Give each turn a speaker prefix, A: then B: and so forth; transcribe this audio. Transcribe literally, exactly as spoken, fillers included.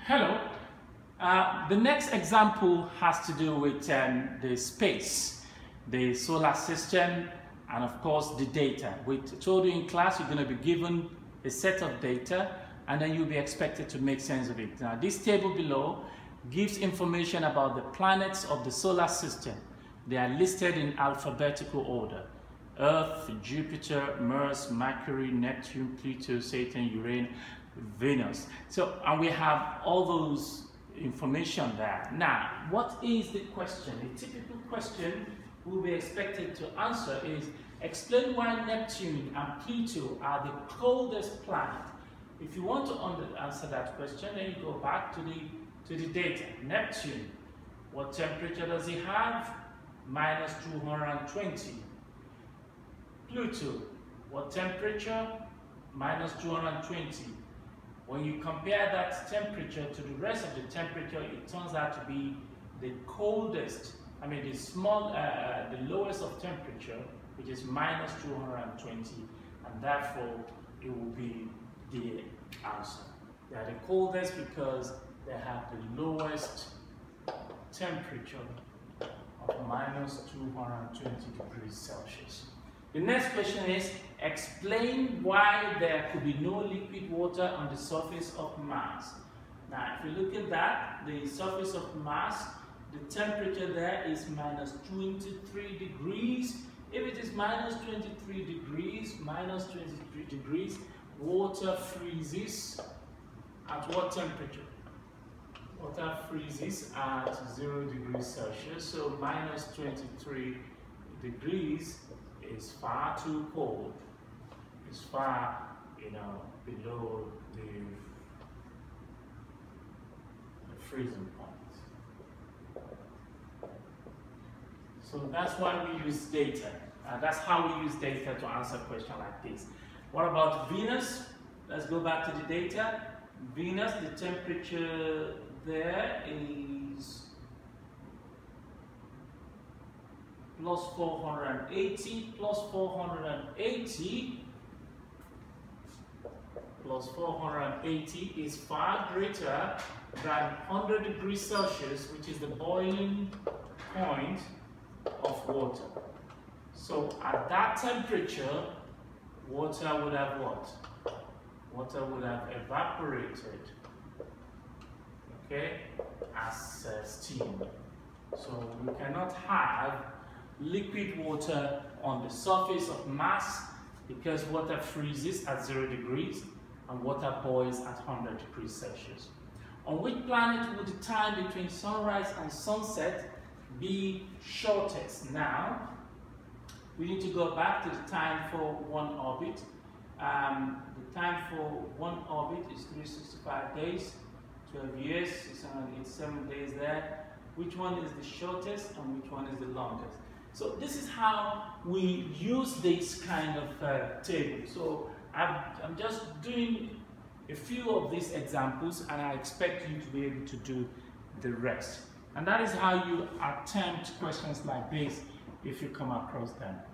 A: Hello. Uh, the next example has to do with um, the space, the solar system, and of course the data. We told you in class you're going to be given a set of data and then you'll be expected to make sense of it. Now this table below gives information about the planets of the solar system. They are listed in alphabetical order. Earth, Jupiter, Mars, Mercury, Neptune, Pluto, Saturn, Uranus, Venus. So, and we have all those information there. Now, what is the question? A typical question we'll be expected to answer is, explain why Neptune and Pluto are the coldest planet. If you want to answer that question, then you go back to the, to the data. Neptune, what temperature does it have? minus two hundred twenty. Pluto, what temperature? minus two hundred twenty. When you compare that temperature to the rest of the temperature, it turns out to be the coldest, I mean the small, uh, the lowest of temperature, which is minus two hundred twenty, and therefore it will be the answer. They are the coldest because they have the lowest temperature of minus two hundred twenty degrees Celsius. The next question is, explain why there could be no liquid water on the surface of Mars. Now, if you look at that, the surface of Mars, the temperature there is minus twenty-three degrees. If it is minus twenty-three degrees, minus twenty-three degrees, water freezes at what temperature? Water freezes at zero degrees Celsius, so minus twenty-three degrees is far too cold. It's far, you know, below the, the freezing point. So that's why we use data. Uh, that's how we use data to answer a question like this. What about Venus? Let's go back to the data. Venus, the temperature there is plus four hundred eighty, plus four hundred eighty, plus four hundred eighty is far greater than one hundred degrees Celsius, which is the boiling point of water. So at that temperature, water would have what? Water would have evaporated, okay, as uh, steam. So we cannot have liquid water on the surface of Mars because water freezes at zero degrees and water boils at one hundred degrees Celsius. On which planet would the time between sunrise and sunset be shortest? Now, we need to go back to the time for one orbit. Um, the time for one orbit is three hundred sixty-five days, twelve years, six hundred eighty-seven days there. Which one is the shortest and which one is the longest? So this is how we use this kind of uh, table. So I'm, I'm just doing a few of these examples and I expect you to be able to do the rest. And that is how you attempt questions like this if you come across them.